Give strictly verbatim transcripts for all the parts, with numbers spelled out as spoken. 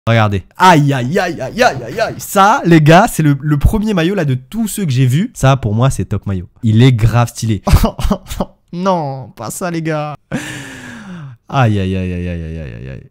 Regardez. Aïe, aïe, aïe, aïe, aïe, aïe, aïe. Ça, les gars, c'est le, le premier maillot là de tous ceux que j'ai vus. Ça, pour moi, c'est top maillot. Il est grave stylé. Non, pas ça, les gars. Aïe, aïe, aïe, aïe, aïe, aïe, aïe, aïe.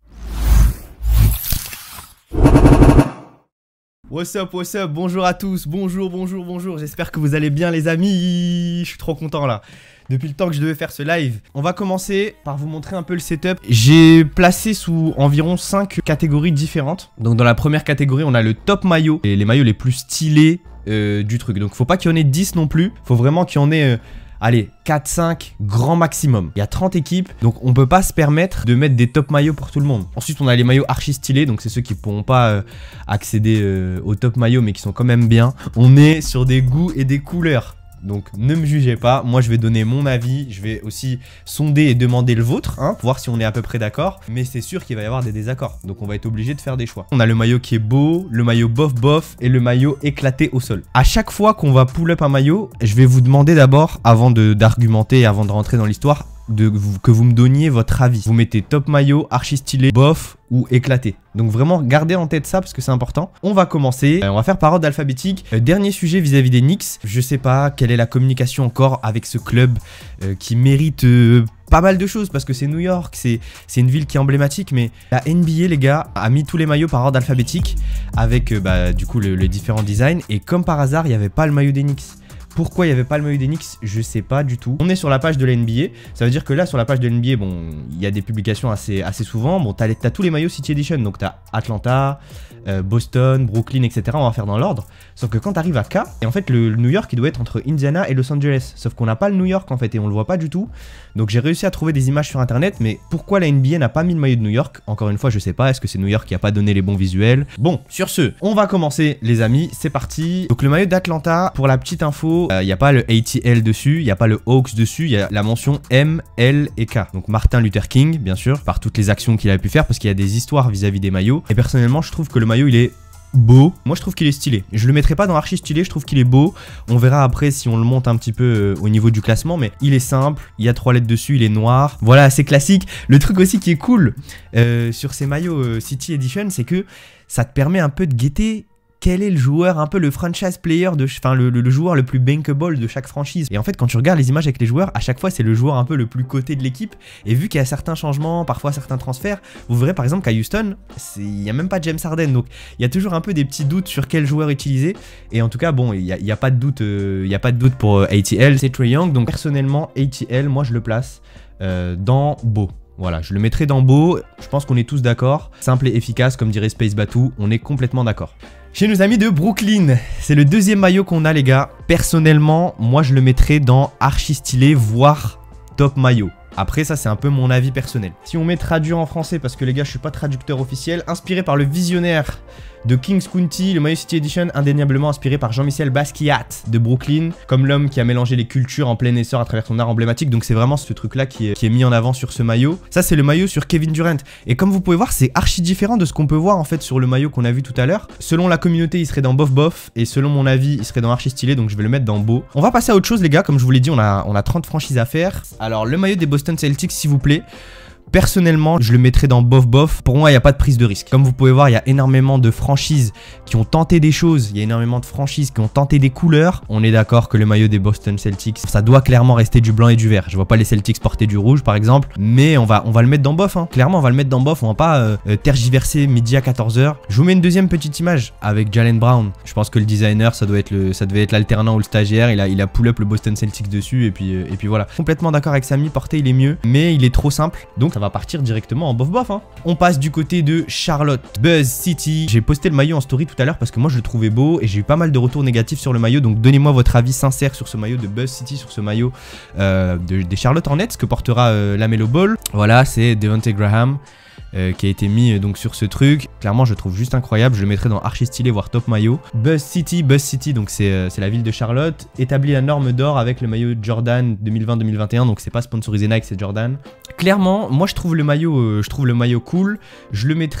What's up, what's up, bonjour à tous, bonjour, bonjour, bonjour. J'espère que vous allez bien, les amis. Je suis trop content là. Depuis le temps que je devais faire ce live. On va commencer par vous montrer un peu le setup. J'ai placé sous environ cinq catégories différentes. Donc dans la première catégorie, on a le top maillot. Et les maillots les plus stylés euh, du truc. Donc faut pas qu'il y en ait dix non plus. Faut vraiment qu'il y en ait... Euh, Allez, quatre cinq, grand maximum. Il y a trente équipes, donc on peut pas se permettre de mettre des top maillots pour tout le monde. Ensuite, on a les maillots archi stylés, donc c'est ceux qui pourront pas euh, accéder euh, au top maillot, mais qui sont quand même bien. On est sur des goûts et des couleurs. Donc ne me jugez pas, moi je vais donner mon avis, je vais aussi sonder et demander le vôtre, hein, pour voir si on est à peu près d'accord. Mais c'est sûr qu'il va y avoir des désaccords, donc on va être obligé de faire des choix. On a le maillot qui est beau, le maillot bof bof et le maillot éclaté au sol. À chaque fois qu'on va pull up un maillot, je vais vous demander d'abord, avant d'argumenter et avant de rentrer dans l'histoire, de que vous me donniez votre avis. Vous mettez top maillot, archi stylé, bof ou éclaté. Donc vraiment gardez en tête ça parce que c'est important. On va commencer, euh, on va faire par ordre alphabétique. Euh, dernier sujet vis-à-vis des Knicks. Je sais pas quelle est la communication encore avec ce club euh, qui mérite euh, pas mal de choses parce que c'est New York, c'est une ville qui est emblématique, mais la N B A, les gars, a mis tous les maillots par ordre alphabétique avec euh, bah, du coup le, les différents designs, et comme par hasard il n'y avait pas le maillot des Knicks. Pourquoi il n'y avait pas le maillot des Knicks, je sais pas du tout. On est sur la page de la N B A. Ça veut dire que là, sur la page de la N B A, bon, il y a des publications assez, assez souvent. Bon, t'as as tous les maillots City Edition. Donc t'as Atlanta, euh, Boston, Brooklyn, et cetera. On va faire dans l'ordre. Sauf que quand t'arrives à K, et en fait, le, le New York, il doit être entre Indiana et Los Angeles. Sauf qu'on n'a pas le New York, en fait, et on le voit pas du tout. Donc j'ai réussi à trouver des images sur Internet. Mais pourquoi la N B A n'a pas mis le maillot de New York? Encore une fois, je sais pas. Est-ce que c'est New York qui a pas donné les bons visuels? Bon, sur ce, on va commencer, les amis. C'est parti. Donc le maillot d'Atlanta, pour la petite info, il euh, n'y a pas le A T L dessus, il n'y a pas le Hawks dessus, il y a la mention M, L et K. Donc Martin Luther King, bien sûr, par toutes les actions qu'il a pu faire, parce qu'il y a des histoires vis-à-vis des maillots. Et personnellement, je trouve que le maillot, il est beau. Moi, je trouve qu'il est stylé. Je le mettrai pas dans archi stylé, je trouve qu'il est beau. On verra après si on le monte un petit peu euh, au niveau du classement, mais il est simple, il y a trois lettres dessus, il est noir. Voilà, c'est classique. Le truc aussi qui est cool euh, sur ces maillots euh, City Edition, c'est que ça te permet un peu de guetter quel est le joueur, un peu le franchise player, de, enfin le, le, le joueur le plus bankable de chaque franchise. Et en fait, quand tu regardes les images avec les joueurs, à chaque fois, c'est le joueur un peu le plus coté de l'équipe. Et vu qu'il y a certains changements, parfois certains transferts, vous verrez par exemple qu'à Houston, il n'y a même pas James Harden. Donc, il y a toujours un peu des petits doutes sur quel joueur utiliser. Et en tout cas, bon, il n'y a, y a pas de doute, euh, il y a pas de doute pour euh, A T L, c'est Trae Young. Donc, personnellement, A T L, moi, je le place euh, dans beau. Voilà, je le mettrai dans beau. Je pense qu'on est tous d'accord. Simple et efficace, comme dirait Space Batou, on est complètement d'accord. Chez nos amis de Brooklyn, c'est le deuxième maillot qu'on a, les gars. Personnellement, moi je le mettrais dans archi stylé, voire top maillot. Après, ça c'est un peu mon avis personnel. Si on met traduit en français, parce que les gars, je suis pas traducteur officiel, inspiré par le visionnaire de Kings County, le maillot City Edition, indéniablement inspiré par Jean-Michel Basquiat de Brooklyn, comme l'homme qui a mélangé les cultures en plein essor à travers son art emblématique. Donc c'est vraiment ce truc-là qui, qui est mis en avant sur ce maillot. Ça, c'est le maillot sur Kevin Durant. Et comme vous pouvez voir, c'est archi différent de ce qu'on peut voir en fait sur le maillot qu'on a vu tout à l'heure. Selon la communauté, il serait dans bof bof, et selon mon avis, il serait dans archi stylé, donc je vais le mettre dans beau. On va passer à autre chose, les gars. Comme je vous l'ai dit, on a, on a trente franchises à faire. Alors, le maillot des Boston Celtics, s'il vous plaît. Personnellement, je le mettrais dans bof bof. Pour moi, il n'y a pas de prise de risque. Comme vous pouvez voir, il y a énormément de franchises qui ont tenté des choses. Il y a énormément de franchises qui ont tenté des couleurs. On est d'accord que le maillot des Boston Celtics, ça doit clairement rester du blanc et du vert. Je vois pas les Celtics porter du rouge, par exemple. Mais on va, on va le mettre dans bof. Hein. Clairement, on va le mettre dans bof. On va pas euh, tergiverser midi à quatorze heures. Je vous mets une deuxième petite image avec Jaylen Brown. Je pense que le designer, ça doit être le, ça devait être l'alternant ou le stagiaire. Il a, il a pull up le Boston Celtics dessus. Et puis, euh, et puis voilà. Complètement d'accord avec Samy. Porter, il est mieux. Mais il est trop simple. Donc, ça va partir directement en bof bof. Hein. On passe du côté de Charlotte, Buzz City. J'ai posté le maillot en story tout à l'heure parce que moi je le trouvais beau et j'ai eu pas mal de retours négatifs sur le maillot. Donc donnez-moi votre avis sincère sur ce maillot de Buzz City, sur ce maillot euh, de, des Charlotte Hornets que portera euh, la Melo Ball. Voilà, c'est Devontae Graham. Euh, qui a été mis euh, donc sur ce truc. Clairement, je le trouve juste incroyable. Je le mettrai dans archi stylé, voire top maillot. Buzz City, Buzz City, donc c'est euh, la ville de Charlotte. Établit la norme d'or avec le maillot Jordan deux mille vingt deux mille vingt et un. Donc c'est pas sponsorisé Nike, c'est Jordan. Clairement, moi je trouve le maillot, euh, je trouve le maillot cool. Je le mettrai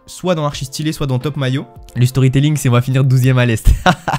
soit dans archi stylé, soit dans top maillot. Le storytelling, c'est on va finir douzième à l'est.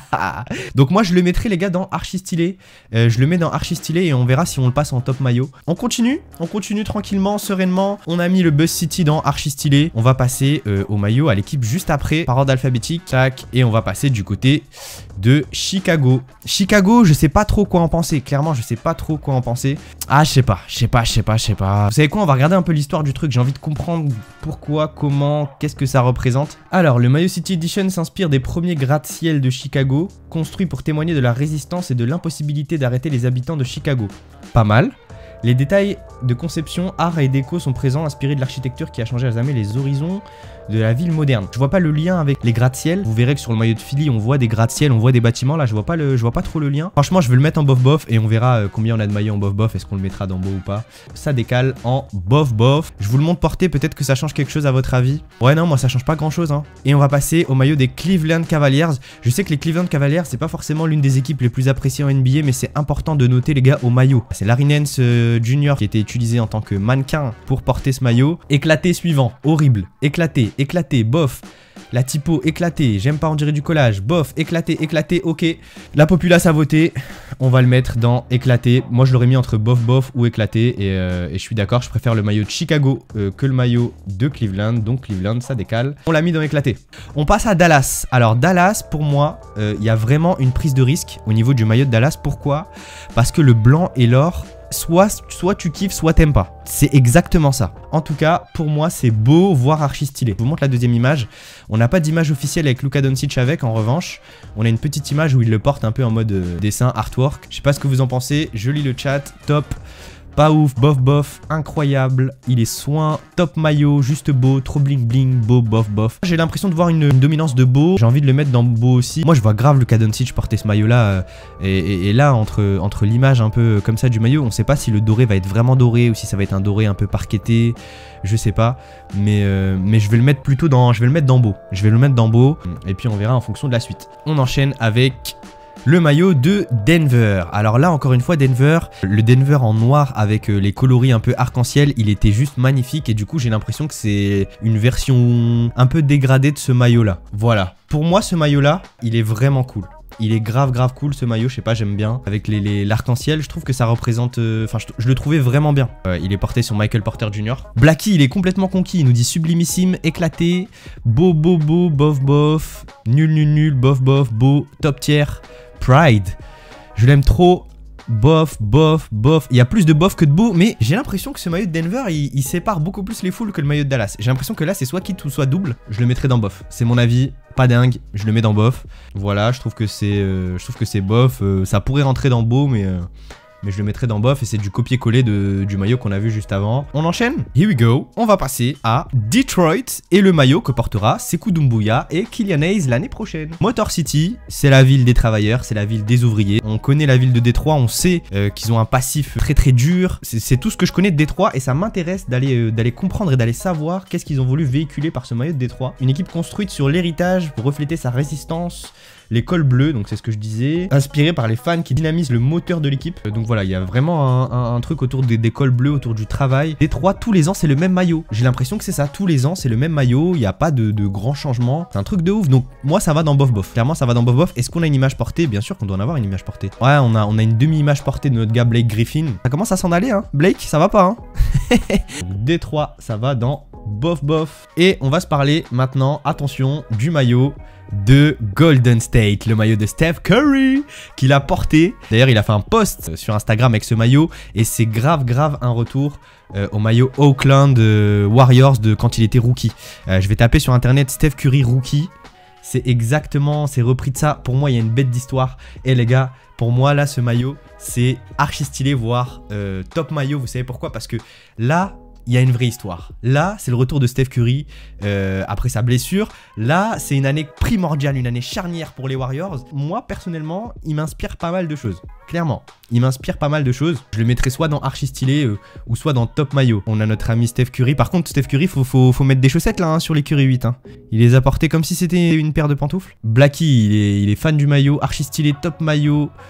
Donc moi je le mettrai les gars dans archi stylé. Euh, je le mets dans archi stylé et on verra si on le passe en top maillot. On continue, on continue tranquillement, sereinement. On a mis le Buzz City dans archi stylé. On va passer euh, au maillot, à l'équipe juste après, par ordre alphabétique. Tac, et on va passer du côté de Chicago. Chicago, je sais pas trop quoi en penser. Clairement, je sais pas trop quoi en penser. Ah, je sais pas, je sais pas, je sais pas, je sais pas. Vous savez quoi, on va regarder un peu l'histoire du truc. J'ai envie de comprendre pourquoi, comment, qu'est-ce que ça représente. Alors, le Mayo City Edition s'inspire des premiers gratte-ciel de Chicago, construits pour témoigner de la résistance et de l'impossibilité d'arrêter les habitants de Chicago. Pas mal. Les détails de conception, art et déco sont présents, inspirés de l'architecture qui a changé à jamais les horizons de la ville moderne. Je vois pas le lien avec les gratte-ciel. Vous verrez que sur le maillot de Philly, on voit des gratte-ciel, on voit des bâtiments. Là, je vois pas le, je vois pas trop le lien. Franchement, je vais le mettre en bof-bof et on verra euh, combien on a de maillots en bof-bof. Est-ce qu'on le mettra dans beau ou pas? Ça décale en bof-bof. Je vous le montre porté, peut-être que ça change quelque chose à votre avis. Ouais, non, moi ça change pas grand-chose. Hein. Et on va passer au maillot des Cleveland Cavaliers. Je sais que les Cleveland Cavaliers, c'est pas forcément l'une des équipes les plus appréciées en N B A, mais c'est important de noter les gars au maillot. C'est Larry Nance euh, Junior qui était utilisé en tant que mannequin pour porter ce maillot. Éclaté suivant, horrible. Éclaté, éclaté, bof. La typo éclatée, j'aime pas, on dirait du collage. Bof, éclaté, éclaté, ok. La populace a voté. On va le mettre dans éclaté. Moi, je l'aurais mis entre bof, bof ou éclaté. Et, euh, et je suis d'accord, je préfère le maillot de Chicago euh, que le maillot de Cleveland. Donc Cleveland, ça décale. On l'a mis dans éclaté. On passe à Dallas. Alors Dallas, pour moi, il euh, y a vraiment une prise de risque au niveau du maillot de Dallas. Pourquoi? Parce que le blanc et l'or... Soit, soit tu kiffes, soit t'aimes pas. C'est exactement ça. En tout cas, pour moi, c'est beau, voire archi stylé. Je vous montre la deuxième image. On n'a pas d'image officielle avec Luka Doncic avec. En revanche, on a une petite image où il le porte un peu en mode euh, dessin, artwork. Je sais pas ce que vous en pensez. Je lis le chat. Top. Pas ouf, bof bof, incroyable, il est soin, top maillot, juste beau, trop bling bling, beau, bof bof. J'ai l'impression de voir une, une dominance de beau, j'ai envie de le mettre dans beau aussi. Moi je vois grave Luka Doncic porter ce maillot là, euh, et, et, et là entre, entre l'image un peu comme ça du maillot, on sait pas si le doré va être vraiment doré ou si ça va être un doré un peu parqueté, je sais pas. Mais, euh, mais je vais le mettre plutôt dans, je vais le mettre dans beau, je vais le mettre dans beau, et puis on verra en fonction de la suite. On enchaîne avec... le maillot de Denver. Alors là, encore une fois, Denver, le Denver en noir avec les coloris un peu arc-en-ciel, il était juste magnifique et du coup, j'ai l'impression que c'est une version un peu dégradée de ce maillot-là. Voilà. Pour moi, ce maillot-là, il est vraiment cool. Il est grave grave cool ce maillot, je sais pas, j'aime bien. Avec les, les, l'arc-en-ciel, je trouve que ça représente... Enfin, euh, je, je le trouvais vraiment bien. Euh, il est porté sur Michael Porter Junior Blacky, il est complètement conquis. Il nous dit sublimissime, éclaté, beau, beau, beau, bof, bof, nul, nul, nul, bof, bof, beau, top tier. Pride, je l'aime trop, bof, bof, bof, il y a plus de bof que de beau, mais j'ai l'impression que ce maillot de Denver, il, il sépare beaucoup plus les foules que le maillot de Dallas. J'ai l'impression que là, c'est soit kit ou soit double, je le mettrai dans bof, c'est mon avis, pas dingue, je le mets dans bof. Voilà, je trouve que c'est euh, je trouve que c'est bof, euh, ça pourrait rentrer dans beau, mais... Euh mais je le mettrai dans bof et c'est du copier-coller du maillot qu'on a vu juste avant. On enchaîne? Here we go. On va passer à Detroit et le maillot que portera Sekou Doumbouya et Killian Hayes l'année prochaine. Motor City, c'est la ville des travailleurs, c'est la ville des ouvriers. On connaît la ville de Détroit, on sait euh, qu'ils ont un passif très très dur. C'est tout ce que je connais de Détroit et ça m'intéresse d'aller euh, d'aller comprendre et d'aller savoir qu'est-ce qu'ils ont voulu véhiculer par ce maillot de Détroit. Une équipe construite sur l'héritage pour refléter sa résistance. Les cols bleus, donc c'est ce que je disais, inspiré par les fans qui dynamisent le moteur de l'équipe. Donc voilà, il y a vraiment un, un, un truc autour des, des cols bleus, autour du travail. Détroit, tous les ans, c'est le même maillot. J'ai l'impression que c'est ça, tous les ans, c'est le même maillot. Il n'y a pas de, de grands changements. C'est un truc de ouf. Donc moi, ça va dans bof bof. Clairement, ça va dans bof bof. Est-ce qu'on a une image portée? Bien sûr qu'on doit en avoir une image portée. Ouais, on a, on a une demi-image portée de notre gars Blake Griffin. Ça commence à s'en aller, hein. Blake, ça va pas, hein. Détroit, ça va dans bof bof. Et on va se parler maintenant, attention, du maillot de Golden State, le maillot de Steph Curry qu'il a porté. D'ailleurs, il a fait un post sur Instagram avec ce maillot et c'est grave grave un retour euh, au maillot Oakland euh, Warriors de quand il était rookie. Euh, je vais taper sur internet Steph Curry rookie. C'est exactement, c'est repris de ça. Pour moi, il y a une bête d'histoire. Et les gars, pour moi, là, ce maillot, c'est archi stylé, voire euh, top maillot. Vous savez pourquoi? Parce que là, il y a une vraie histoire. Là, c'est le retour de Steph Curry euh, après sa blessure. Là, c'est une année primordiale, une année charnière pour les Warriors. Moi, personnellement, il m'inspire pas mal de choses. Clairement, il m'inspire pas mal de choses. Je le mettrai soit dans archi stylé euh, ou soit dans top maillot. On a notre ami Steph Curry. Par contre, Steph Curry, faut, faut, faut mettre des chaussettes là hein, sur les Curry huit. Hein. Il les a portées comme si c'était une paire de pantoufles. Blacky, il est, il est fan du maillot. Archi stylé, top maillot.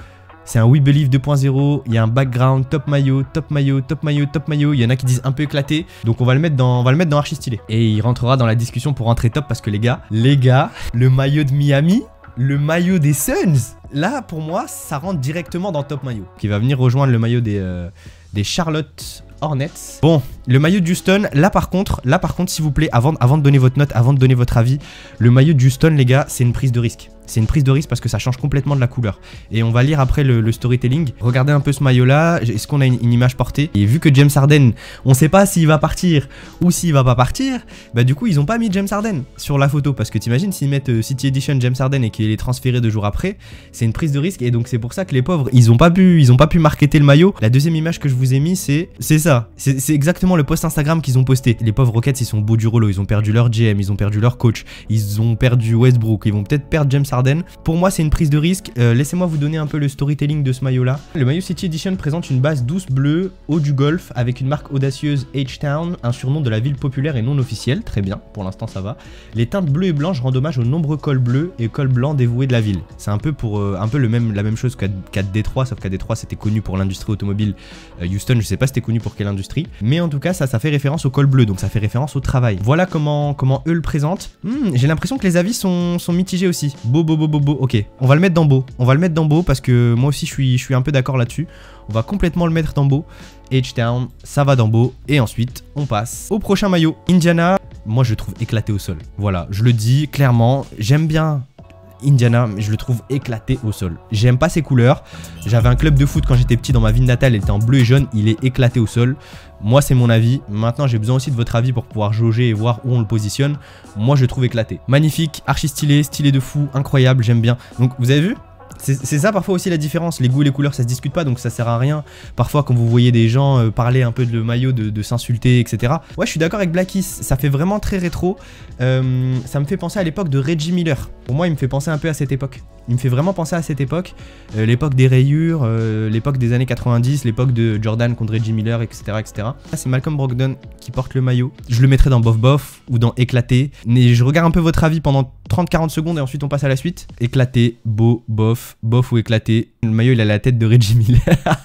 C'est un We Believe deux point zéro, il y a un background, top maillot, top maillot, top maillot, top maillot. Il y en a qui disent un peu éclaté. Donc on va le mettre dans, on va le mettre dans archi stylé. Et il rentrera dans la discussion pour rentrer top parce que les gars, les gars, le maillot de Miami, le maillot des Suns, là pour moi ça rentre directement dans top maillot. Qui va venir rejoindre le maillot des, euh, des Charlotte Hornets. Bon, le maillot de Houston, là par contre, là par contre s'il vous plaît, avant, avant de donner votre note, avant de donner votre avis, le maillot de Houston les gars, c'est une prise de risque. C'est une prise de risque parce que ça change complètement de la couleur. Et on va lire après le, le storytelling. Regardez un peu ce maillot là. Est-ce qu'on a une, une image portée? Et vu que James Harden, on sait pas s'il va partir ou s'il va pas partir, bah du coup ils ont pas mis James Harden sur la photo. Parce que t'imagines s'ils mettent euh, City Edition James Harden et qu'il est transféré deux jours après, c'est une prise de risque. Et donc c'est pour ça que les pauvres, ils ont pas pu, ils ont pas pu marketer le maillot. La deuxième image que je vous ai mis, c'est c'est ça. C'est exactement le post Instagram qu'ils ont posté. Les pauvres Rockets, ils sont beaux du rouleau. Ils ont perdu leur G M, ils ont perdu leur coach, ils ont perdu Westbrook, ils vont peut-être perdre James Harden. Pour moi, c'est une prise de risque. Euh, Laissez-moi vous donner un peu le storytelling de ce maillot-là. Le maillot City Edition présente une base douce bleue, haut du golf, avec une marque audacieuse H-Town, un surnom de la ville populaire et non officielle. Très bien, pour l'instant ça va. Les teintes bleues et blanches rendent hommage aux nombreux cols bleus et cols blancs dévoués de la ville. C'est un peu pour euh, un peu le même, la même chose qu'à qu Détroit, sauf qu'à Détroit c'était connu pour l'industrie automobile. Euh, Houston, je sais pas c'était connu pour quelle industrie, mais en tout cas ça, ça fait référence au col bleu, donc ça fait référence au travail. Voilà comment, comment eux le présentent. Hmm, j'ai l'impression que les avis sont, sont mitigés aussi. Beau, beau, beau, beau, beau. Ok, on va le mettre dans beau. On va le mettre dans beau parce que moi aussi je suis, je suis un peu d'accord là-dessus. On va complètement le mettre dans beau. H-Town, ça va dans beau. Et ensuite, on passe au prochain maillot. Indiana, moi je le trouve éclaté au sol. Voilà, je le dis clairement, j'aime bien Indiana, mais je le trouve éclaté au sol. J'aime pas ses couleurs. J'avais un club de foot quand j'étais petit dans ma ville natale, il était en bleu et jaune, il est éclaté au sol. Moi c'est mon avis, maintenant j'ai besoin aussi de votre avis pour pouvoir jauger et voir où on le positionne. Moi je le trouve éclaté. Magnifique, archi stylé, stylé de fou, incroyable, j'aime bien. Donc vous avez vu ? C'est ça parfois aussi la différence, les goûts et les couleurs ça se discute pas donc ça sert à rien. Parfois quand vous voyez des gens euh, parler un peu de le maillot, de, de s'insulter et cetera. Ouais je suis d'accord avec Blackis, ça fait vraiment très rétro. euh, Ça me fait penser à l'époque de Reggie Miller. Pour moi il me fait penser un peu à cette époque. Il me fait vraiment penser à cette époque, euh, l'époque des rayures, euh, l'époque des années quatre-vingt-dix, l'époque de Jordan contre Reggie Miller, et cetera et cetera. Là c'est Malcolm Brogdon qui porte le maillot. Je le mettrai dans bof bof ou dans éclaté. Mais je regarde un peu votre avis pendant trente à quarante secondes et ensuite on passe à la suite. Éclaté, beau, bof, bof ou éclaté. Le maillot il a la tête de Reggie Miller.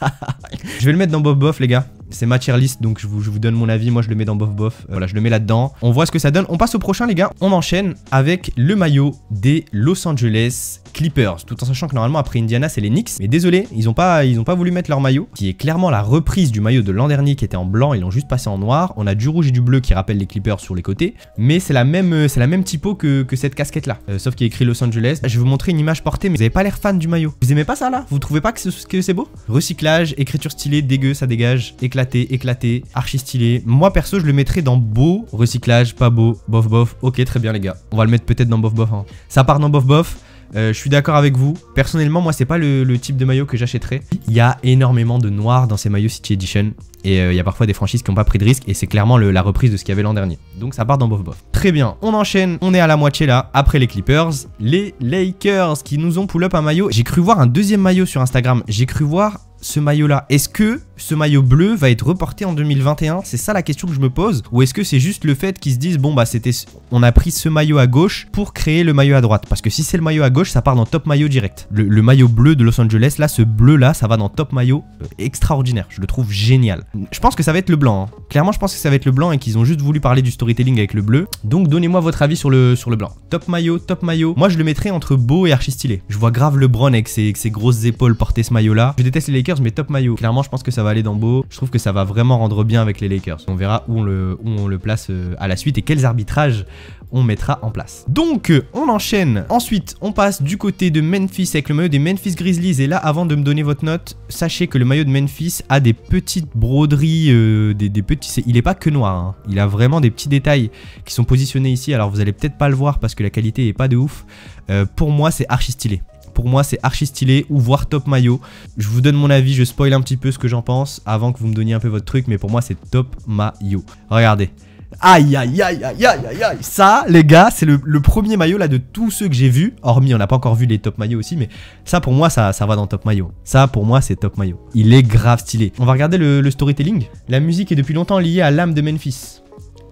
Je vais le mettre dans bof bof les gars. C'est ma tier list donc je vous, je vous donne mon avis. Moi je le mets dans bof bof. Euh, voilà je le mets là-dedans. On voit ce que ça donne. On passe au prochain les gars. On enchaîne avec le maillot des Los Angeles Clippers. Tout en sachant que normalement après Indiana c'est les Knicks. Mais désolé ils ont pas, ils ont pas voulu mettre leur maillot. Qui est clairement la reprise du maillot de l'an dernier qui était en blanc. Ils l'ont juste passé en noir. On a du rouge et du bleu qui rappellent les Clippers sur les côtés. Mais c'est la même, c'est la même typo que, que cette casquette là. Euh, sauf qu'il y a écrit Los Angeles. Je vais vous montrer une image portée mais vous avez pas l'air fan du maillot. Vous aimez pas ça là? Vous trouvez pas que c'est beau? Recyclage, écriture stylée, dégueu, ça dégage. Éclaté, éclaté, archi stylé. Moi perso je le mettrais dans beau, recyclage, pas beau, bof bof. Ok très bien les gars. On va le mettre peut-être dans bof bof hein. Ça part dans bof bof. Euh, je suis d'accord avec vous. Personnellement, moi, c'est pas le, le type de maillot que j'achèterais. Il y a énormément de noir dans ces maillots City Edition. Et euh, il y a parfois des franchises qui n'ont pas pris de risque. Et c'est clairement le, la reprise de ce qu'il y avait l'an dernier. Donc ça part dans bof bof. Très bien, on enchaîne. On est à la moitié là. Après les Clippers, les Lakers qui nous ont pull up un maillot. J'ai cru voir un deuxième maillot sur Instagram. J'ai cru voir ce maillot là. Est-ce que ce maillot bleu va être reporté en deux mille vingt et un? C'est ça la question que je me pose. Ou est-ce que c'est juste le fait qu'ils se disent bon bah c'était, on a pris ce maillot à gauche pour créer le maillot à droite? Parce que si c'est le maillot à gauche ça part dans top maillot direct. Le, le maillot bleu de Los Angeles là, ce bleu là ça va dans top maillot euh, extraordinaire. Je le trouve génial. Je pense que ça va être le blanc hein. Clairement je pense que ça va être le blanc et qu'ils ont juste voulu parler du storytelling avec le bleu. Donc donnez-moi votre avis sur le, sur le blanc. Top maillot, top maillot. Moi je le mettrais entre beau et archi stylé. Je vois grave LeBron avec ses, avec ses grosses épaules porter ce maillot là. Je déteste les Lakers mais top maillot. Clairement je pense que ça va aller dans beau. Je trouve que ça va vraiment rendre bien avec les Lakers. On verra où on le, où on le place euh, à la suite et quels arbitrages on mettra en place. Donc on enchaîne. Ensuite on passe du côté de Memphis avec le maillot des Memphis Grizzlies. Et là avant de me donner votre note, sachez que le maillot de Memphis a des petites broderies, euh, des, des petits... Il est pas que noir hein. Il a vraiment des petits détails qui sont positionnés ici. Alors vous allez peut-être pas le voir parce que la qualité est pas de ouf. euh, Pour moi c'est archi stylé. Pour moi c'est archi stylé ou voire top maillot. Je vous donne mon avis, je spoil un petit peu ce que j'en pense avant que vous me donniez un peu votre truc. Mais pour moi c'est top maillot. Regardez. Aïe aïe aïe aïe aïe aïe aïe. Ça les gars c'est le, le premier maillot là de tous ceux que j'ai vus. Hormis on n'a pas encore vu les top maillots aussi. Mais ça pour moi ça, ça va dans top maillot. Ça pour moi c'est top maillot. Il est grave stylé. On va regarder le, le storytelling. La musique est depuis longtemps liée à l'âme de Memphis.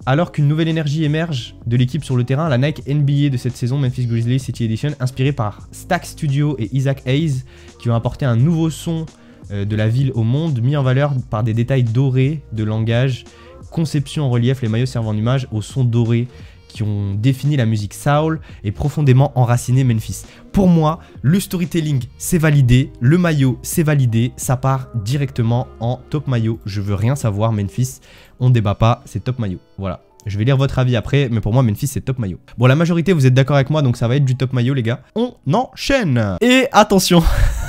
Alors qu'une nouvelle énergie émerge de l'équipe sur le terrain, la Nike N B A de cette saison, Memphis Grizzlies City Edition, inspirée par Stack Studio et Isaac Hayes, qui ont apporté un nouveau son euh, de la ville au monde, mis en valeur par des détails dorés de langage, conception en relief, les maillots servent en image au son doré qui ont défini la musique soul et profondément enraciné Memphis. Pour moi, le storytelling c'est validé, le maillot c'est validé, ça part directement en top maillot. Je veux rien savoir, Memphis, on débat pas, c'est top maillot. Voilà. Je vais lire votre avis après, mais pour moi, Memphis, c'est top maillot. Bon, la majorité, vous êtes d'accord avec moi, donc ça va être du top maillot, les gars. On enchaîne. Et attention.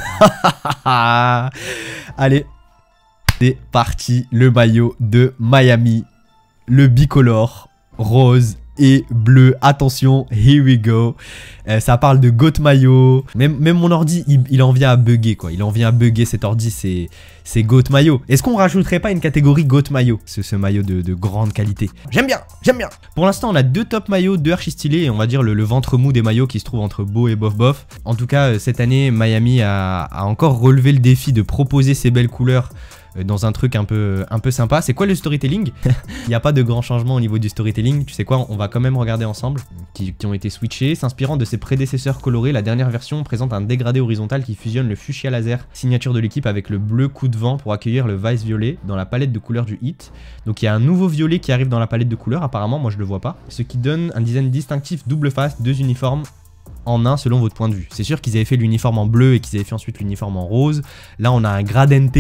Allez, c'est parti. Le maillot de Miami. Le bicolore, rose et bleu. Attention, here we go. Euh, ça parle de GOAT maillot. Même, même mon ordi, il, il en vient à bugger, quoi. Il en vient à bugger, cet ordi, c'est... C'est GOAT maillot. Est-ce qu'on rajouterait pas une catégorie GOAT maillot? C'est ce maillot de, de grande qualité. J'aime bien, j'aime bien. Pour l'instant, on a deux top maillots, deux archi stylés. Et on va dire le, le ventre mou des maillots qui se trouve entre beau et bof bof. En tout cas, cette année, Miami a, a encore relevé le défi de proposer ces belles couleurs dans un truc un peu, un peu sympa. C'est quoi le storytelling? Il n'y a pas de grand changement au niveau du storytelling. Tu sais quoi, on va quand même regarder ensemble. Qui, qui ont été switchés. S'inspirant de ses prédécesseurs colorés, la dernière version présente un dégradé horizontal qui fusionne le fuchsia laser, signature de l'équipe, avec le bleu coup de vent pour accueillir le vice violet dans la palette de couleurs du hit. Donc il y a un nouveau violet qui arrive dans la palette de couleurs, apparemment, moi je le vois pas. Ce qui donne un design distinctif double face, deux uniformes en un selon votre point de vue. C'est sûr qu'ils avaient fait l'uniforme en bleu et qu'ils avaient fait ensuite l'uniforme en rose. Là on a un gradente,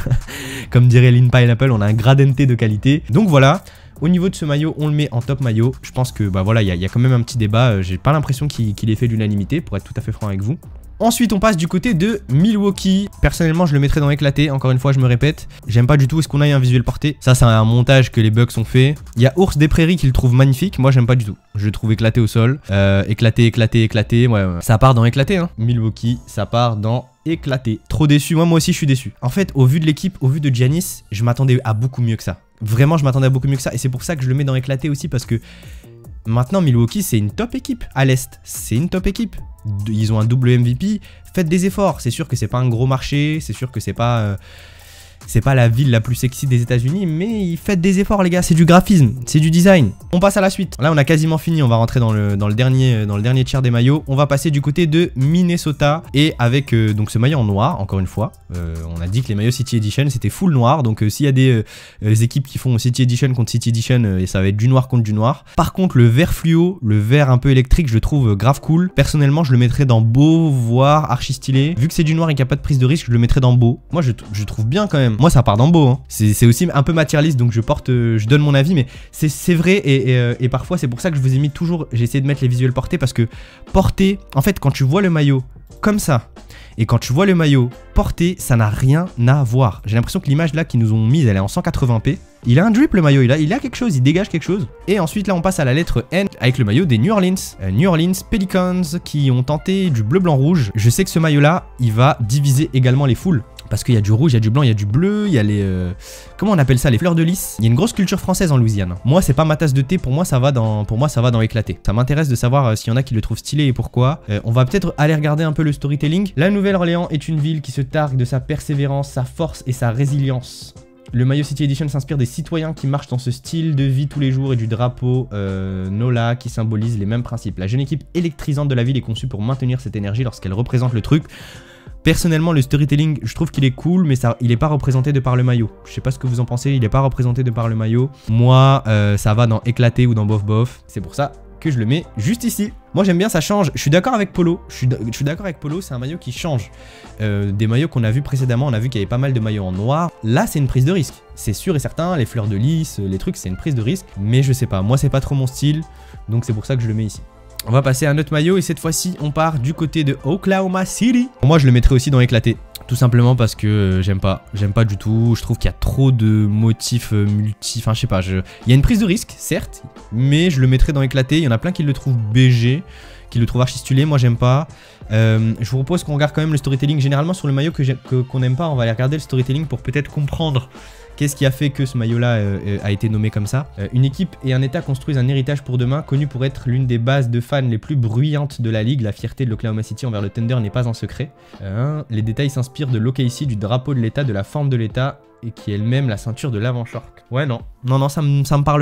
comme dirait Lynn Pineapple, on a un gradente de qualité. Donc voilà, au niveau de ce maillot, on le met en top maillot. Je pense que bah voilà, il y, y a quand même un petit débat. J'ai pas l'impression qu'il qu'il ait fait l'unanimité, pour être tout à fait franc avec vous. Ensuite, on passe du côté de Milwaukee. Personnellement, je le mettrais dans éclaté. Encore une fois, je me répète. J'aime pas du tout est-ce qu'on ait un visuel porté. Ça, c'est un montage que les Bucks ont fait. Il y a Ours des Prairies qui le trouve magnifique. Moi, j'aime pas du tout. Je le trouve éclaté au sol. Euh, éclaté, éclaté, éclaté. Ouais, ouais. Ça part dans éclaté, hein. Milwaukee, ça part dans éclaté. Trop déçu. Moi, moi aussi, je suis déçu. En fait, au vu de l'équipe, au vu de Giannis, je m'attendais à beaucoup mieux que ça. Vraiment, je m'attendais à beaucoup mieux que ça. Et c'est pour ça que je le mets dans éclaté aussi, parce que maintenant, Milwaukee, c'est une top équipe. À l'Est, c'est une top équipe. Ils ont un double M V P. Faites des efforts. C'est sûr que c'est pas un gros marché. C'est sûr que c'est pas... Euh, c'est pas la ville la plus sexy des États-Unis, mais faites des efforts, les gars. C'est du graphisme, c'est du design. On passe à la suite. Là, on a quasiment fini. On va rentrer dans le, dans le, dernier, dans le dernier tiers des maillots. On va passer du côté de Minnesota. Et avec euh, donc ce maillot en noir, encore une fois. Euh, on a dit que les maillots City Edition, c'était full noir. Donc, euh, s'il y a des euh, équipes qui font City Edition contre City Edition, euh, et ça va être du noir contre du noir. Par contre, le vert fluo, le vert un peu électrique, je le trouve grave cool. Personnellement, je le mettrais dans beau, voire archi stylé. Vu que c'est du noir et qu'il n'y a pas de prise de risque, je le mettrais dans beau. Moi, je, je trouve bien quand même. Moi, ça part dans beau. Hein. C'est aussi un peu matérialiste, donc je porte, euh, je donne mon avis, mais c'est vrai et, et, euh, et parfois c'est pour ça que je vous ai mis toujours, j'ai essayé de mettre les visuels portés, parce que porter, en fait quand tu vois le maillot comme ça, et quand tu vois le maillot porté, ça n'a rien à voir. J'ai l'impression que l'image là qu'ils nous ont mise, elle est en cent quatre-vingts p. Il a un drip le maillot, il a, il a quelque chose, il dégage quelque chose. Et ensuite là on passe à la lettre N avec le maillot des New Orleans. Euh, New Orleans Pelicans qui ont tenté du bleu blanc rouge. Je sais que ce maillot là, il va diviser également les foules. Parce qu'il y a du rouge, il y a du blanc, il y a du bleu, il y a les... Euh, comment on appelle ça? Les fleurs de lys. Il y a une grosse culture française en Louisiane. Moi, c'est pas ma tasse de thé, pour moi, ça va dans, pour moi, ça va dans éclaté. Ça m'intéresse de savoir euh, s'il y en a qui le trouvent stylé et pourquoi. Euh, on va peut-être aller regarder un peu le storytelling. La Nouvelle-Orléans est une ville qui se targue de sa persévérance, sa force et sa résilience. Le maillot City Edition s'inspire des citoyens qui marchent dans ce style de vie tous les jours et du drapeau euh, NOLA qui symbolise les mêmes principes. La jeune équipe électrisante de la ville est conçue pour maintenir cette énergie lorsqu'elle représente le truc. Personnellement, le storytelling, je trouve qu'il est cool, mais ça, il n'est pas représenté de par le maillot. Je sais pas ce que vous en pensez, il n'est pas représenté de par le maillot. Moi, euh, ça va dans éclaté ou dans bof bof. C'est pour ça que je le mets juste ici. Moi, j'aime bien, ça change. Je suis d'accord avec Polo. Je suis, je suis d'accord avec Polo, c'est un maillot qui change. Euh, des maillots qu'on a vu précédemment, on a vu qu'il y avait pas mal de maillots en noir. Là, c'est une prise de risque. C'est sûr et certain, les fleurs de lys, les trucs, c'est une prise de risque. Mais je sais pas, moi, c'est pas trop mon style. Donc, c'est pour ça que je le mets ici. On va passer à un autre maillot et cette fois-ci on part du côté de Oklahoma City. Moi je le mettrais aussi dans éclaté. Tout simplement parce que euh, j'aime pas, j'aime pas du tout. Je trouve qu'il y a trop de motifs euh, multi... Enfin je sais pas, je... il y a une prise de risque certes, mais je le mettrais dans éclaté. Il y en a plein qui le trouvent B G, qui le trouvent archistulé, moi j'aime pas. Euh, je vous propose qu'on regarde quand même le storytelling. Généralement sur le maillot que qu'on n'aime pas, on va aller regarder le storytelling pour peut-être comprendre qu'est-ce qui a fait que ce maillot-là euh, a été nommé comme ça. euh, Une équipe et un état construisent un héritage pour demain, connu pour être l'une des bases de fans les plus bruyantes de la ligue. La fierté de l'Oklahoma City envers le Thunder n'est pas un secret. euh, Les détails s'inspirent de l'O K C, du drapeau de l'état, de la forme de l'état, et qui est elle-même la ceinture de l'avant-short. Ouais non, non non ça me, ça me parle pas.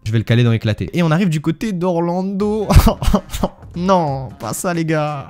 Je vais le caler dans éclaté. Et on arrive du côté d'Orlando. Non, pas ça les gars.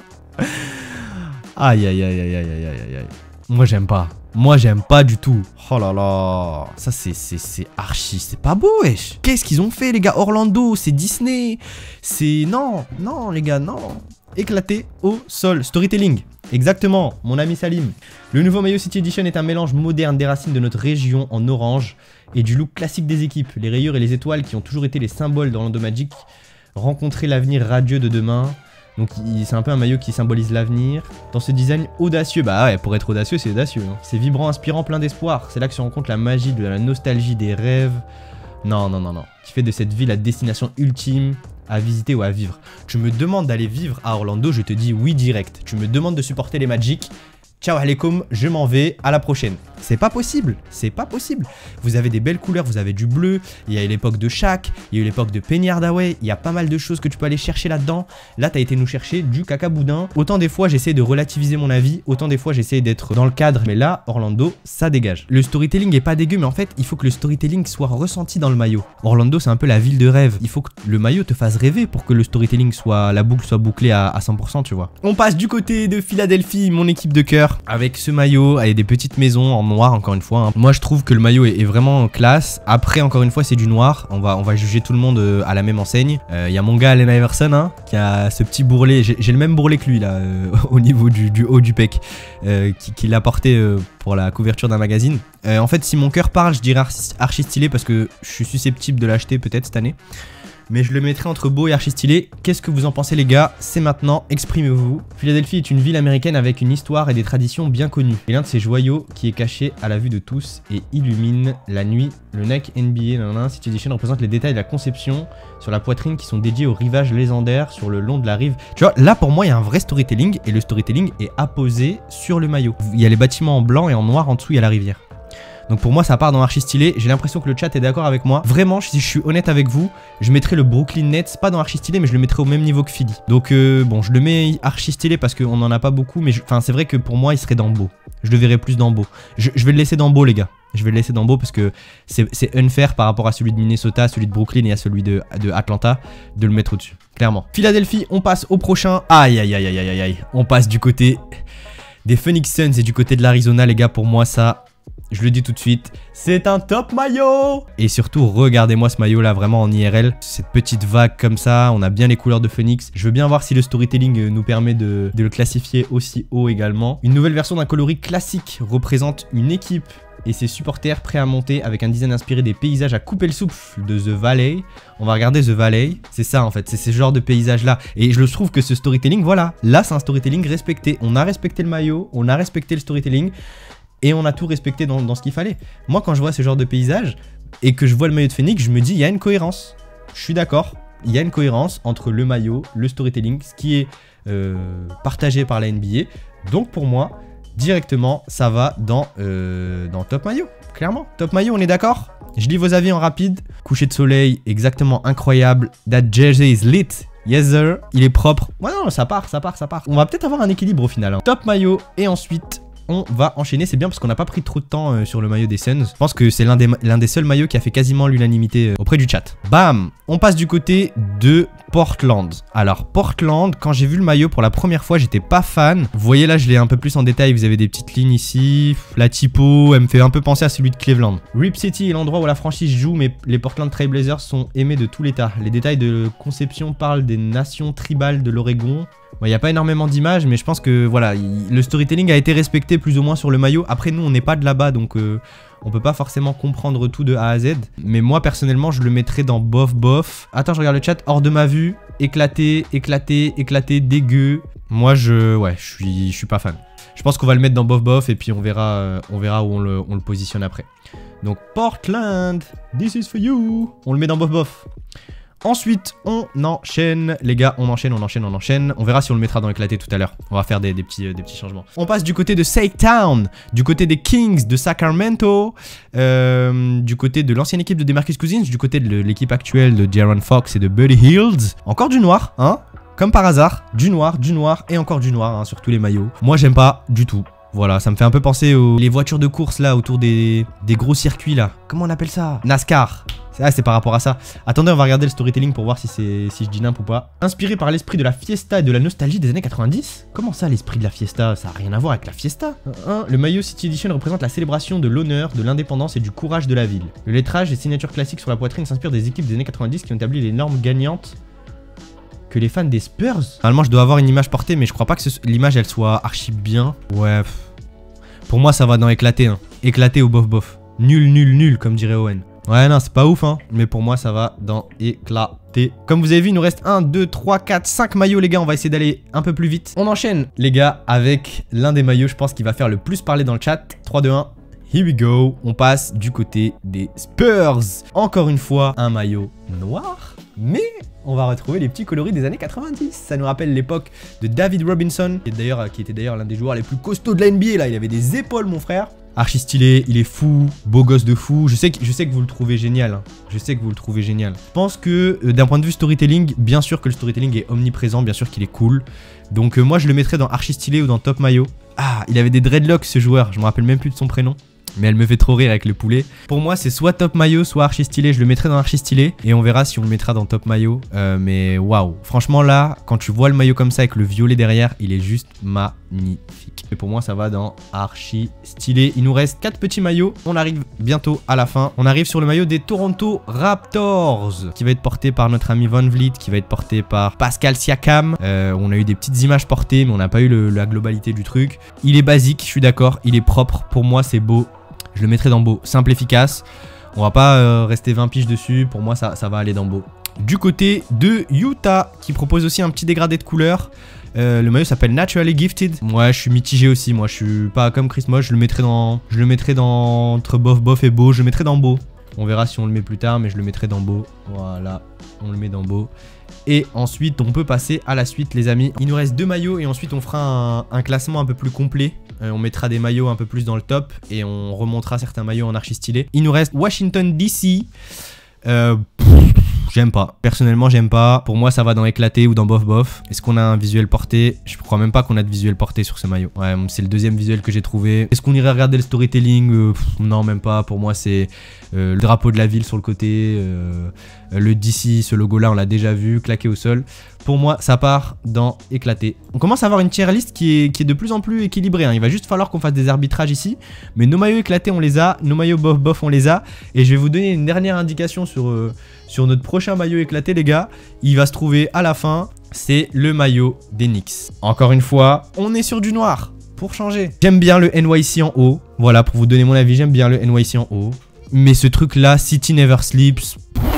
Aïe aïe aïe aïe aïe aïe aïe aïe. Moi j'aime pas. Moi j'aime pas du tout. Oh là là. Ça c'est c'est archi. C'est pas beau wesh. Qu'est-ce qu'ils ont fait les gars? Orlando, c'est Disney. C'est... Non, non les gars, non. Éclaté au sol. Storytelling. Exactement, mon ami Salim. Le nouveau maillot City Edition est un mélange moderne des racines de notre région en orange et du look classique des équipes. Les rayures et les étoiles qui ont toujours été les symboles d'Orlando Magic rencontrer l'avenir radieux de demain. Donc c'est un peu un maillot qui symbolise l'avenir. Dans ce design audacieux, bah ouais, pour être audacieux, c'est audacieux. Hein. C'est vibrant, inspirant, plein d'espoir. C'est là que se rencontre la magie de la nostalgie, des rêves. Non, non, non, non. Qui fait de cette ville la destination ultime à visiter ou à vivre. Tu me demandes d'aller vivre à Orlando, je te dis oui direct. Tu me demandes de supporter les Magic. Ciao alaikum, je m'en vais, à la prochaine. C'est pas possible, c'est pas possible. Vous avez des belles couleurs, vous avez du bleu, il y a eu l'époque de Shaq, il y a eu l'époque de Penny Hardaway, il y a pas mal de choses que tu peux aller chercher là-dedans. Là, t'as été nous chercher du caca boudin. Autant des fois, j'essaie de relativiser mon avis, autant des fois, j'essaie d'être dans le cadre. Mais là, Orlando, ça dégage. Le storytelling est pas dégueu, mais en fait, il faut que le storytelling soit ressenti dans le maillot. Orlando, c'est un peu la ville de rêve. Il faut que le maillot te fasse rêver pour que le storytelling soit, la boucle soit bouclée à, à cent pour cent, tu vois. On passe du côté de Philadelphie, mon équipe de cœur. Avec ce maillot, avec des petites maisons en noir encore une fois. Hein. Moi je trouve que le maillot est, est vraiment classe. Après encore une fois c'est du noir. On va, on va juger tout le monde euh, à la même enseigne. Il euh, y a mon gars Allen Iverson hein, qui a ce petit bourrelet. J'ai le même bourrelet que lui là euh, au niveau du, du haut du pec. Euh, qui, qui l'a porté euh, pour la couverture d'un magazine. Euh, en fait si mon cœur parle je dirais archi, archi stylé parce que je suis susceptible de l'acheter peut-être cette année. Mais je le mettrai entre beau et archi stylé. Qu'est-ce que vous en pensez les gars? C'est maintenant, exprimez-vous. Philadelphie est une ville américaine avec une histoire et des traditions bien connues. Et l'un de ses joyaux qui est caché à la vue de tous et illumine la nuit. Le Nike N B A nanana, City Edition représente les détails de la conception sur la poitrine qui sont dédiés aux rivages légendaires sur le long de la rive. Tu vois, là pour moi il y a un vrai storytelling et le storytelling est apposé sur le maillot. Il y a les bâtiments en blanc et en noir en dessous il y a la rivière. Donc pour moi ça part dans archi stylé, j'ai l'impression que le chat est d'accord avec moi. Vraiment si je suis honnête avec vous, je mettrai le Brooklyn Nets, pas dans archi stylé mais je le mettrai au même niveau que Philly. Donc euh, bon je le mets archi stylé parce qu'on n'en a pas beaucoup mais enfin c'est vrai que pour moi il serait dans beau. Je le verrai plus dans beau. Je, je vais le laisser dans beau les gars. Je vais le laisser dans beau parce que c'est unfair par rapport à celui de Minnesota, celui de Brooklyn et à celui de, de Atlanta de le mettre au-dessus, clairement. Philadelphie, on passe au prochain. Aïe aïe aïe aïe aïe aïe. On passe du côté des Phoenix Suns et du côté de l'Arizona les gars, pour moi ça... Je le dis tout de suite, c'est un top maillot. Et surtout, regardez-moi ce maillot là, vraiment en I R L. Cette petite vague comme ça, on a bien les couleurs de Phoenix. Je veux bien voir si le storytelling nous permet de, de le classifier aussi haut également. Une nouvelle version d'un coloris classique représente une équipe et ses supporters prêts à monter avec un design inspiré des paysages à couper le souffle de The Valley. On va regarder The Valley, c'est ça en fait, c'est ce genre de paysage là. Et je trouve que ce storytelling, voilà, là c'est un storytelling respecté. On a respecté le maillot, on a respecté le storytelling. Et on a tout respecté dans, dans ce qu'il fallait. Moi, quand je vois ce genre de paysage et que je vois le maillot de Phoenix, je me dis, il y a une cohérence. Je suis d'accord. Il y a une cohérence entre le maillot, le storytelling, ce qui est euh, partagé par la N B A. Donc, pour moi, directement, ça va dans, euh, dans top maillot. Clairement, top maillot, on est d'accord? Je lis vos avis en rapide. Coucher de soleil, exactement incroyable. That jersey is lit. Yes sir. Il est propre. Ouais, non, ça part, ça part, ça part. On va peut-être avoir un équilibre au final. Hein. Top maillot et ensuite... on va enchaîner, c'est bien parce qu'on n'a pas pris trop de temps euh, sur le maillot des Suns. Je pense que c'est l'un des, l'un des seuls maillots qui a fait quasiment l'unanimité euh, auprès du chat. Bam! On passe du côté de Portland. Alors Portland, quand j'ai vu le maillot pour la première fois, j'étais pas fan. Vous voyez là, je l'ai un peu plus en détail. Vous avez des petites lignes ici. La typo, elle me fait un peu penser à celui de Cleveland. Rip City est l'endroit où la franchise joue, mais les Portland Trail Blazers sont aimés de tout l'État. Les détails de conception parlent des nations tribales de l'Oregon. Il n'y a pas énormément d'images, mais je pense que voilà, il, le storytelling a été respecté plus ou moins sur le maillot. Après, nous, on n'est pas de là-bas, donc euh, on peut pas forcément comprendre tout de A à Z. Mais moi, personnellement, je le mettrais dans bof bof. Attends, je regarde le chat. Hors de ma vue, éclaté, éclaté, éclaté, dégueu. Moi, je, ouais, je suis, je suis pas fan. Je pense qu'on va le mettre dans bof bof et puis on verra, euh, on verra où on le, on le positionne après. Donc Portland, this is for you. On le met dans bof bof. Ensuite, on enchaîne, les gars, on enchaîne, on enchaîne, on enchaîne. On verra si on le mettra dans éclaté tout à l'heure. On va faire des, des, petits, euh, des petits changements. On passe du côté de Town, du côté des Kings de Sacramento, euh, du côté de l'ancienne équipe de DeMarcus Cousins, du côté de l'équipe actuelle de De'Aaron Fox et de Buddy Hield. Encore du noir, hein, comme par hasard, du noir, du noir et encore du noir hein, sur tous les maillots. Moi, j'aime pas du tout. Voilà, ça me fait un peu penser aux les voitures de course là, autour des, des gros circuits là. Comment on appelle ça? NASCAR. Ah, c'est par rapport à ça. Attendez, on va regarder le storytelling pour voir si, si je dis n'importe ou pas. Inspiré par l'esprit de la fiesta et de la nostalgie des années quatre-vingt-dix. Comment ça, l'esprit de la fiesta? Ça n'a rien à voir avec la fiesta. Un, le maillot City Edition représente la célébration de l'honneur, de l'indépendance et du courage de la ville. Le lettrage et signature classique sur la poitrine s'inspirent des équipes des années quatre-vingt-dix qui ont établi les normes gagnantes que les fans des Spurs. Normalement, je dois avoir une image portée, mais je crois pas que l'image elle soit archi bien. Ouais. Pff. Pour moi, ça va dans éclater. Hein. Éclater ou bof bof. Nul, nul, nul, comme dirait Owen. Ouais, non, c'est pas ouf, hein. Mais pour moi, ça va dans éclater. Comme vous avez vu, il nous reste un, deux, trois, quatre, cinq maillots, les gars. On va essayer d'aller un peu plus vite. On enchaîne, les gars, avec l'un des maillots, je pense, qui va faire le plus parler dans le chat. trois, deux, un. Here we go. On passe du côté des Spurs. Encore une fois, un maillot noir. Mais on va retrouver les petits coloris des années quatre-vingt-dix. Ça nous rappelle l'époque de David Robinson, qui, d'ailleurs, qui était d'ailleurs l'un des joueurs les plus costauds de la N B A. Là, il avait des épaules, mon frère. Archi stylé, il est fou, beau gosse de fou. Je sais que, je sais que vous le trouvez génial. Hein. Je sais que vous le trouvez génial. Je pense que euh, d'un point de vue storytelling, bien sûr que le storytelling est omniprésent, bien sûr qu'il est cool. Donc euh, moi je le mettrais dans archi stylé ou dans top maillot. Ah, il avait des dreadlocks ce joueur, je me rappelle même plus de son prénom. Mais elle me fait trop rire avec le poulet. Pour moi, c'est soit top maillot, soit archi stylé. Je le mettrai dans archi stylé. Et on verra si on le mettra dans top maillot. Euh, mais waouh. Franchement, là, quand tu vois le maillot comme ça avec le violet derrière, il est juste magnifique. Et pour moi, ça va dans archi stylé. Il nous reste quatre petits maillots. On arrive bientôt à la fin. On arrive sur le maillot des Toronto Raptors, qui va être porté par notre ami Van Vliet, qui va être porté par Pascal Siakam. Euh, on a eu des petites images portées, mais on n'a pas eu le, la globalité du truc. Il est basique, je suis d'accord. Il est propre. Pour moi, c'est beau. Je le mettrai dans beau, simple, efficace. On va pas euh, rester vingt piges dessus. Pour moi, ça, ça va aller dans beau. Du côté de Utah, qui propose aussi un petit dégradé de couleur. Euh, le maillot s'appelle Naturally Gifted. Moi, je suis mitigé aussi. Moi, je suis pas comme Chris Moss. Je le mettrai dans, je le mettrai dans entre bof, bof et beau. Je le mettrai dans beau. On verra si on le met plus tard, mais je le mettrai dans beau. Voilà, on le met dans beau. Et ensuite, on peut passer à la suite, les amis. Il nous reste deux maillots et ensuite, on fera un, un classement un peu plus complet. Euh, on mettra des maillots un peu plus dans le top et on remontera certains maillots en archi stylé. Il nous reste Washington D C. Euh, J'aime pas. Personnellement, j'aime pas. Pour moi, ça va dans éclaté ou dans bof bof. Est-ce qu'on a un visuel porté? Je crois même pas qu'on a de visuel porté sur ce maillot. Ouais, c'est le deuxième visuel que j'ai trouvé. Est-ce qu'on irait regarder le storytelling? euh, pff, Non, même pas. Pour moi, c'est euh, le drapeau de la ville sur le côté. Euh, le D C, ce logo-là, on l'a déjà vu, claqué au sol. Pour moi, ça part dans éclaté. On commence à avoir une tier list qui est, qui est de plus en plus équilibrée. Hein. Il va juste falloir qu'on fasse des arbitrages ici. Mais nos maillots éclatés, on les a. Nos maillots bof bof, on les a. Et je vais vous donner une dernière indication sur, euh, sur notre prochain maillot éclaté, les gars. Il va se trouver à la fin. C'est le maillot des Knicks. Encore une fois, on est sur du noir. Pour changer. J'aime bien le N Y C en haut. Voilà, pour vous donner mon avis, j'aime bien le N Y C en haut. Mais ce truc-là, City Never Sleeps...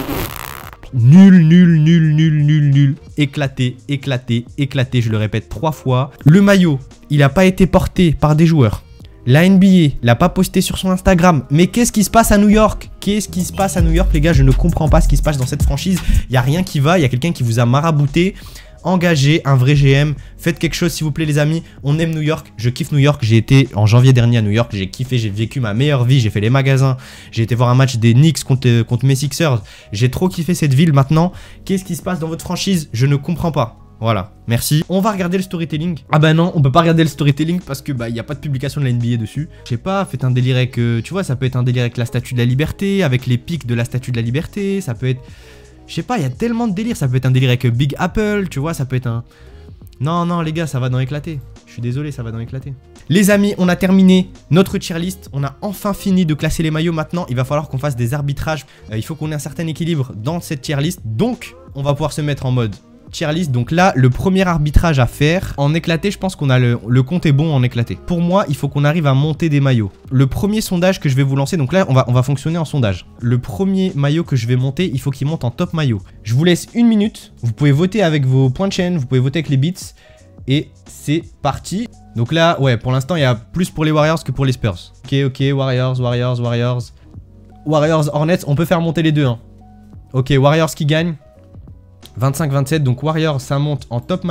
Nul, nul, nul, nul, nul, nul. Éclaté, éclaté, éclaté. Je le répète trois fois. Le maillot, il n'a pas été porté par des joueurs. La N B A l'a pas posté sur son Instagram. Mais qu'est-ce qui se passe à New York? Qu'est-ce qui se passe à New York, les gars? Je ne comprends pas ce qui se passe dans cette franchise. Il n'y a rien qui va. Il y a quelqu'un qui vous a marabouté. Engagez un vrai G M. Faites quelque chose, s'il vous plaît, les amis. On aime New York. Je kiffe New York. J'ai été en janvier dernier à New York. J'ai kiffé. J'ai vécu ma meilleure vie. J'ai fait les magasins. J'ai été voir un match des Knicks contre, contre mes Sixers. J'ai trop kiffé cette ville maintenant. Qu'est-ce qui se passe dans votre franchise? Je ne comprends pas. Voilà, merci. On va regarder le storytelling. Ah bah non, on peut pas regarder le storytelling parce que bah il y a pas de publication de la N B A dessus. Je sais pas, faites un délire avec, euh, tu vois, ça peut être un délire avec la Statue de la Liberté, avec les pics de la Statue de la Liberté. Ça peut être, je sais pas, il y a tellement de délires. Ça peut être un délire avec Big Apple, tu vois, ça peut être un... Non, non, les gars, ça va dans éclater. Je suis désolé, ça va dans éclater. Les amis, on a terminé notre tier list. On a enfin fini de classer les maillots. Maintenant, il va falloir qu'on fasse des arbitrages. Euh, il faut qu'on ait un certain équilibre dans cette tier list. Donc, on va pouvoir se mettre en mode tier list. Donc là, le premier arbitrage à faire en éclaté, je pense qu'on a le, le compte est bon en éclaté. Pour moi, il faut qu'on arrive à monter des maillots. Le premier sondage que je vais vous lancer, donc là, on va, on va fonctionner en sondage. Le premier maillot que je vais monter, il faut qu'il monte en top maillot. Je vous laisse une minute. Vous pouvez voter avec vos points de chaîne, vous pouvez voter avec les bits. Et c'est parti. Donc là, ouais, pour l'instant, il y a plus pour les Warriors que pour les Spurs. Ok, ok, Warriors, Warriors, Warriors. Warriors, Hornets, on peut faire monter les deux. Hein. Ok, Warriors qui gagne. vingt-cinq vingt-sept, donc Warriors, ça monte en top maillot.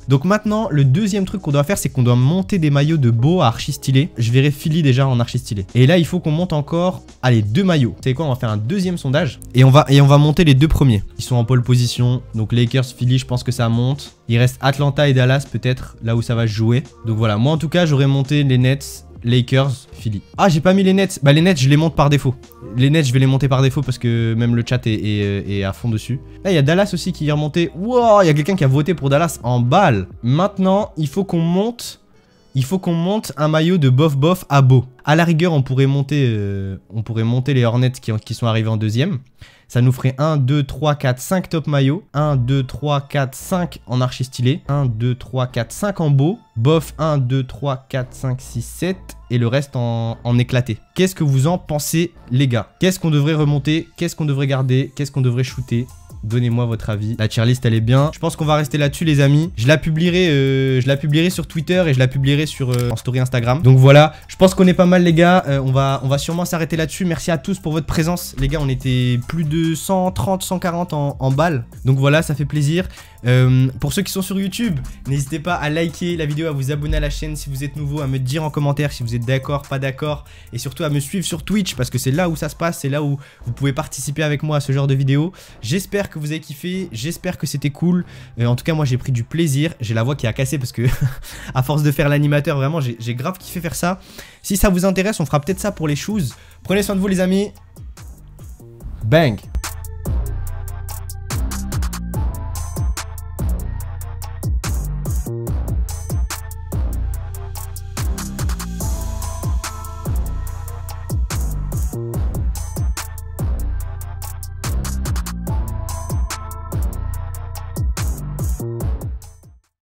Donc maintenant, le deuxième truc qu'on doit faire, c'est qu'on doit monter des maillots de beau à archi stylé. Je verrai Philly déjà en archi stylé. Et là, il faut qu'on monte encore, allez, deux maillots. Vous savez quoi, on va faire un deuxième sondage et on va, et on va monter les deux premiers. Ils sont en pole position, donc Lakers, Philly, je pense que ça monte. Il reste Atlanta et Dallas peut-être, là où ça va se jouer. Donc voilà, moi en tout cas, j'aurais monté les Nets, Lakers, Philly. Ah, j'ai pas mis les Nets. Bah les Nets, je les monte par défaut. Les Nets, je vais les monter par défaut parce que même le chat est, est, est à fond dessus. Là, il y a Dallas aussi qui est remonté. Wow, il y a quelqu'un qui a voté pour Dallas en balle. Maintenant, il faut qu'on monte... Il faut qu'on monte un maillot de bof bof à beau. À la rigueur, on pourrait monter, euh, on pourrait monter les Hornets qui, qui sont arrivés en deuxième. Ça nous ferait un, deux, trois, quatre, cinq top maillots. un, deux, trois, quatre, cinq en archi stylé. un, deux, trois, quatre, cinq en beau. Bof, un, deux, trois, quatre, cinq, six, sept. Et le reste en, en éclaté. Qu'est-ce que vous en pensez, les gars? Qu'est-ce qu'on devrait remonter? Qu'est-ce qu'on devrait garder? Qu'est-ce qu'on devrait shooter? Donnez-moi votre avis. La tier list, elle est bien. Je pense qu'on va rester là-dessus, les amis. Je la publierai, euh, je la publierai sur Twitter et je la publierai sur euh, en story Instagram. Donc voilà, je pense qu'on est pas mal, les gars. Euh, on va, on va sûrement s'arrêter là-dessus. Merci à tous pour votre présence, les gars. On était plus de cent trente, cent quarante en, en balles. Donc voilà, ça fait plaisir. Euh, pour ceux qui sont sur YouTube, n'hésitez pas à liker la vidéo, à vous abonner à la chaîne si vous êtes nouveau, à me dire en commentaire si vous êtes d'accord, pas d'accord, et surtout à me suivre sur Twitch parce que c'est là où ça se passe, c'est là où vous pouvez participer avec moi à ce genre de vidéo. J'espère que vous avez kiffé, j'espère que c'était cool. Euh, en tout cas, moi j'ai pris du plaisir. J'ai la voix qui a cassé parce que à force de faire l'animateur, vraiment j'ai grave kiffé faire ça. Si ça vous intéresse, on fera peut-être ça pour les shoes. Prenez soin de vous, les amis. Bang.